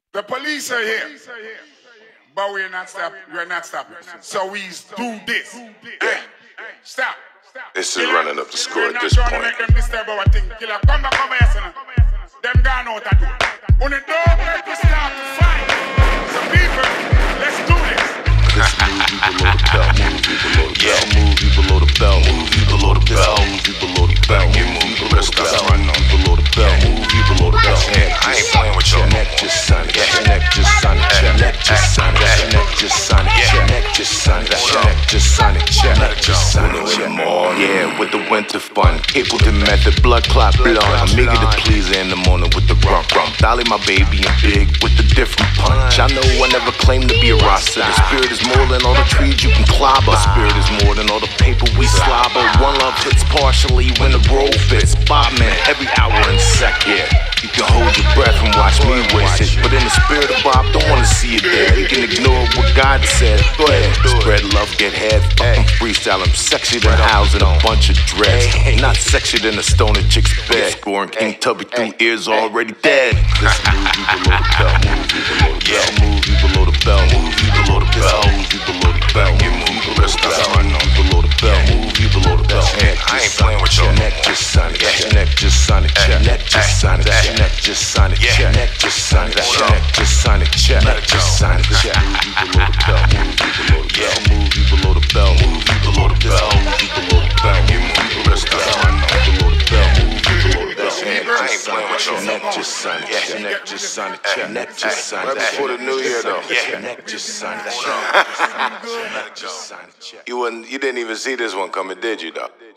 The police are here, but we're not stopping. So we do this. Hey, stop. This is running up the score We're at not this trying to point. make them disturb our thing. Killer, come back over here, son. Them gone out of door. On the door, where to start to fight. So people, let's do this. This move you below the belt, move you below the belt, move you below the belt, move you below the belt, move you move the rest of the run on below the belt, move you below the belt. I ain't playing with your neck just sign it, neck just sign it, neck just sign it, neck just sign it, neck just sign it, neck just sign it, neck just sign it. Yeah, with the winter fun, April the method, blood clot blunt. I'm eager to please her in the morning with the rump. Dolly my baby and big with the different punch. I know I never claimed to be a Rasta. The spirit is more than all the trees you can clobber. The spirit is more than all the paper we slobber. One love hits partially when the roll fits. Bob man, every hour and second. You can hold your breath and watch me waste it. But in the spirit of Bob, don't wanna see it there. You can ignore what God said. Go ahead, spread love, get head. Fucking freestyle, I'm sexier than house in a bunch of dreads. Not sexier than a stoner chick's bed. Scoring King Tubby through ears already dead. This move you below the belt, move you below the belt, move you below the belt, move you below the belt, move you below the belt, you move the rest of the run on below the belt, move you below the belt. I ain't playing with your neck just sign it, neck just sign it, neck just sign it, neck just sign it, neck just sign it, neck just sign it, neck just sign it, move you below the belt, move you below the belt, move you below the belt, move you below the belt, move you below the rest of the run on below the belt, move you below the belt. I ain't playing with your neck just sign it, neck just sign it, neck just sign it. Right before the new year though, neck just sign it, neck just sign it. You didn't even see this one coming, did you though?